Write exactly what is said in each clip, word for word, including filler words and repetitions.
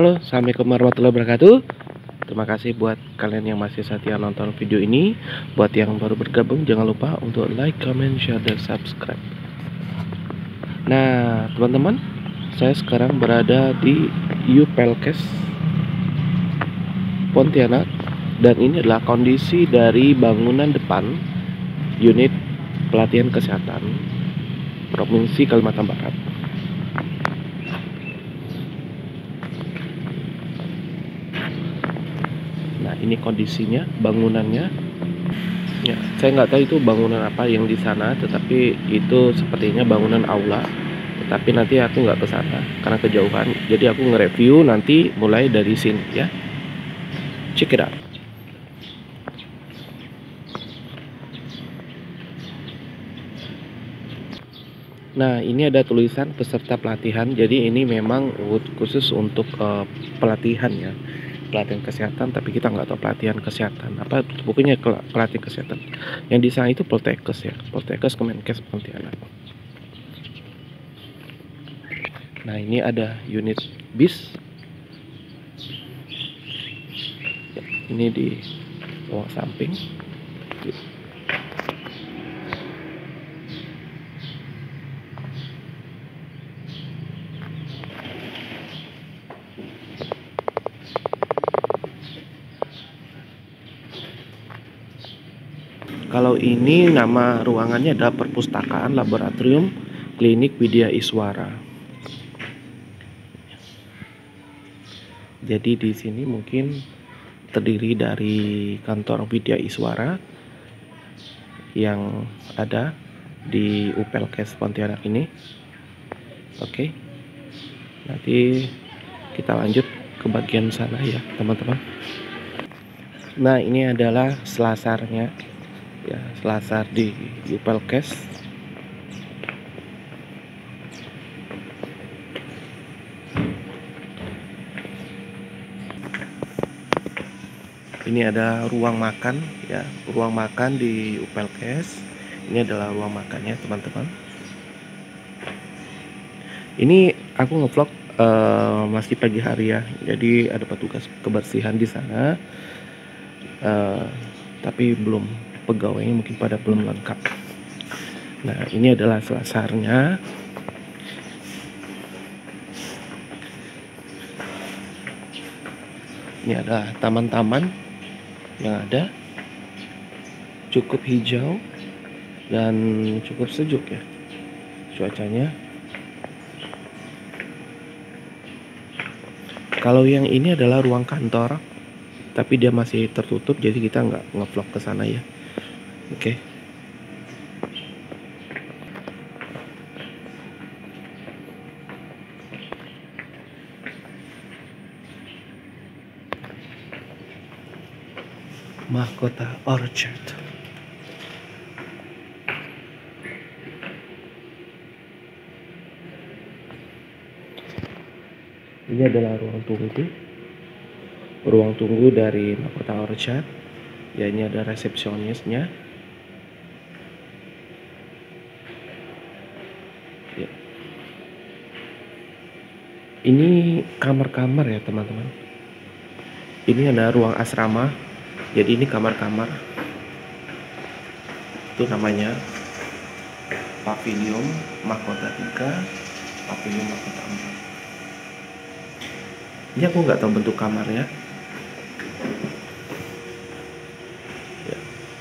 Halo, assalamualaikum warahmatullahi wabarakatuh. Terima kasih buat kalian yang masih setia nonton video ini. Buat yang baru bergabung, jangan lupa untuk like, comment, share, dan subscribe. Nah, teman-teman, saya sekarang berada di Upelkes Pontianak, dan ini adalah kondisi dari bangunan depan unit pelatihan kesehatan Provinsi Kalimantan Barat. Nah, ini kondisinya, bangunannya. Ya, saya nggak tahu itu bangunan apa yang di sana, tetapi itu sepertinya bangunan aula. Tetapi nanti aku nggak ke sana karena kejauhan. Jadi aku nge-review nanti mulai dari sini ya. Check it out. Nah, ini ada tulisan peserta pelatihan. Jadi ini memang khusus untuk uh, pelatihan ya. Pelatihan kesehatan, tapi kita nggak tahu pelatihan kesehatan apa, bukunya pelatihan kesehatan. Yang di sana itu Poltekkes ya, Poltekkes Kemenkes Pontianak. Nah, ini ada unit bis. Ya, ini di ruang samping. Kalau ini nama ruangannya adalah Perpustakaan Laboratorium Klinik Widya Iswara. Jadi di sini mungkin terdiri dari kantor Widya Iswara yang ada di Upelkes Pontianak ini. Oke, nanti kita lanjut ke bagian sana ya teman-teman. Nah, ini adalah selasarnya ya, selasar di Upelkes. Ini ada ruang makan ya, ruang makan di Upelkes. Ini adalah ruang makannya teman-teman. Ini aku ngevlog uh, masih pagi hari ya, jadi ada petugas kebersihan di sana, uh, tapi belum, pegawainya mungkin pada belum lengkap. Nah, ini adalah selasarnya. Ini adalah taman-taman yang ada, cukup hijau dan cukup sejuk ya cuacanya. Kalau yang ini adalah ruang kantor, tapi dia masih tertutup, jadi kita nggak ngevlog ke sana ya. Oke. Mahkota Orchard. Ini adalah ruang tunggu. Ruang tunggu dari Mahkota Orchard. Ya, ini ada resepsionisnya. Ya. Ini kamar-kamar ya teman-teman. Ini ada ruang asrama. Jadi ini kamar-kamar. Itu namanya Pavilion Mahkota tiga, Pavilion Mahkota empat. Ini aku nggak tahu bentuk kamarnya. Ya.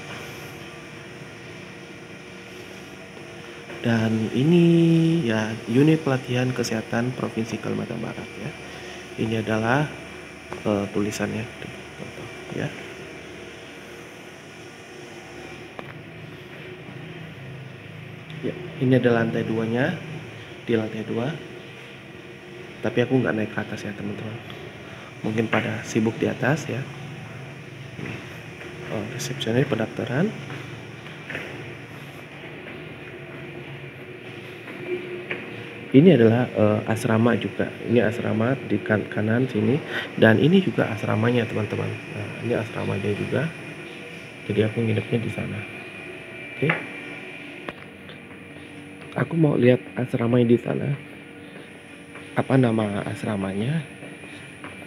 Dan ini ya unit pelatihan kesehatan Provinsi Kalimantan Barat ya. Ini adalah uh, tulisannya ya. Ya, ini ada lantai duanya, di lantai dua. Tapi aku nggak naik ke atas ya teman-teman. Mungkin pada sibuk di atas ya. Oh, resepsionis pendaftaran. Ini adalah uh, asrama juga. Ini asrama di kan kanan sini, dan ini juga asramanya teman-teman. Nah, ini asramanya juga. Jadi aku nginepnya di sana. Oke. Aku mau lihat asramanya di sana. Apa nama asramanya?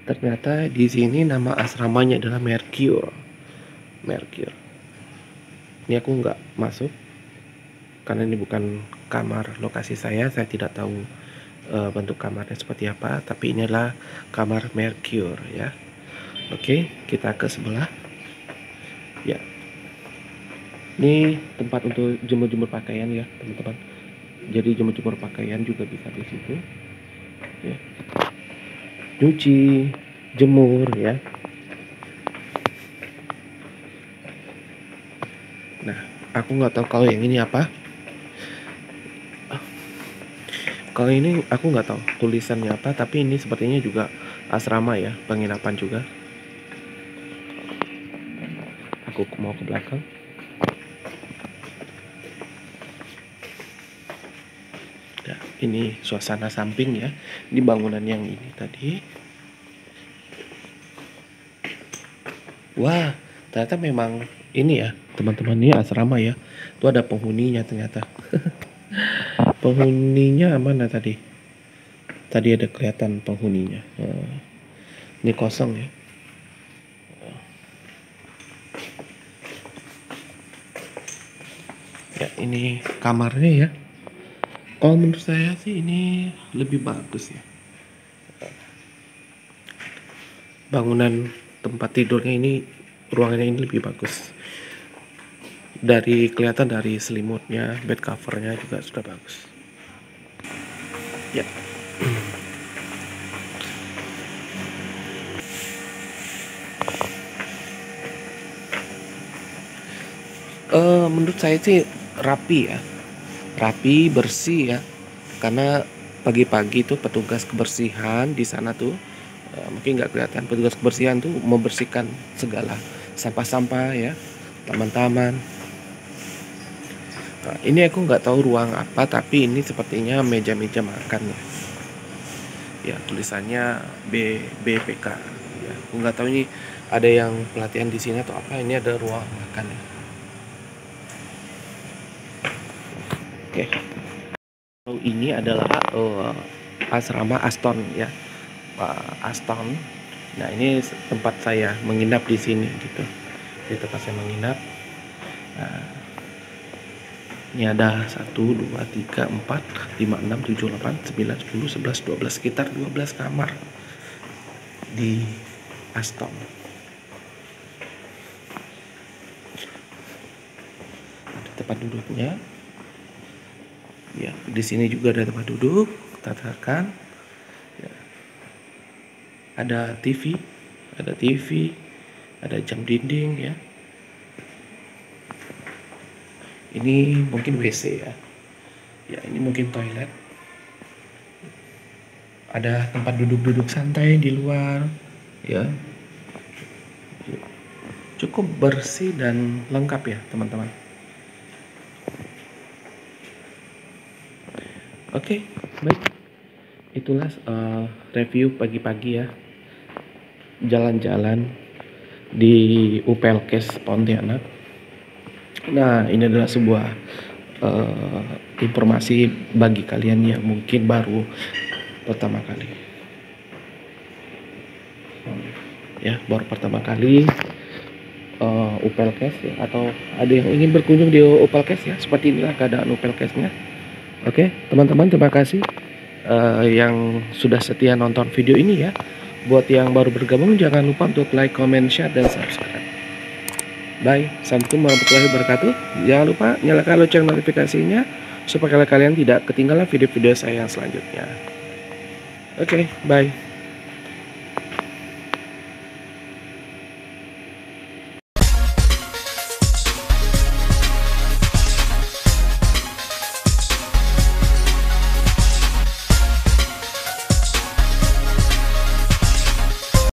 ternyata di sini nama asramanya adalah Mercure. Mercure. Ini aku nggak masuk karena ini bukan kamar lokasi saya. Saya tidak tahu uh, bentuk kamarnya seperti apa. Tapi ini adalah kamar Mercure ya. Oke, kita ke sebelah. Ya. Ini tempat untuk jemur-jemur pakaian ya teman-teman. Jadi jemur-jemur pakaian juga bisa di situ. Ya. Cuci, jemur ya. Nah, aku nggak tahu kalau yang ini apa. Kalau ini aku nggak tahu tulisannya apa, tapi ini sepertinya juga asrama ya, penginapan juga. Aku mau ke belakang. Ya, ini suasana samping ya. Ini bangunan yang ini tadi. Wah, ternyata memang ini ya, teman-teman, ini asrama ya. Itu ada penghuninya ternyata. Penghuninya mana tadi? Tadi ada kelihatan penghuninya. Nah, ini kosong ya. Ya, ini kamarnya ya. Kalau menurut saya sih ini lebih bagus ya. Bangunan tempat tidurnya ini, ruangannya ini lebih bagus. Dari kelihatan dari selimutnya, bed covernya juga sudah bagus. Ya. Uh, menurut saya sih rapi ya. Rapi, bersih ya. Karena pagi-pagi tuh petugas kebersihan di sana tuh uh, mungkin nggak kelihatan, petugas kebersihan tuh membersihkan segala sampah-sampah ya, taman-taman. Nah, ini aku nggak tahu ruang apa, tapi ini sepertinya meja-meja makan ya. Ya, tulisannya B B P K. Ya, aku nggak tahu ini ada yang pelatihan di sini atau apa. Ini ada ruang makan ya. Oke. Okay. Ini adalah uh, asrama Aston ya, Pak Aston. Nah, ini tempat saya menginap di sini gitu. Di tempat saya menginap. Nah, ini ada satu, dua, tiga, empat, lima, enam, tujuh, delapan, sembilan, sepuluh, sebelas, dua belas, sekitar dua belas kamar di Aston. Ada tempat duduknya. Ya, di sini juga ada tempat duduk, tatakan. Ya. Ada T V, ada T V, ada jam dinding ya. Ini mungkin W C ya. Ya, ini mungkin toilet. Ada tempat duduk-duduk santai di luar ya. Cukup bersih dan lengkap ya, teman-teman. Oke, okay, baik. Itulah uh, review pagi-pagi ya. Jalan-jalan di U P L K E S Pontianak. Nah, ini adalah sebuah uh, informasi bagi kalian yang mungkin baru pertama kali. Ya, baru pertama kali uh, U P L K E S ya, atau ada yang ingin berkunjung di U P L K E S ya. Seperti inilah keadaan U P L K E S-nya. Oke, teman-teman, terima kasih uh, yang sudah setia nonton video ini ya. Buat yang baru bergabung, jangan lupa untuk like, comment, share, dan subscribe. Bye. Assalamualaikum warahmatullahi wabarakatuh. Jangan lupa nyalakan lonceng notifikasinya supaya kalian tidak ketinggalan video-video saya yang selanjutnya. Oke, bye.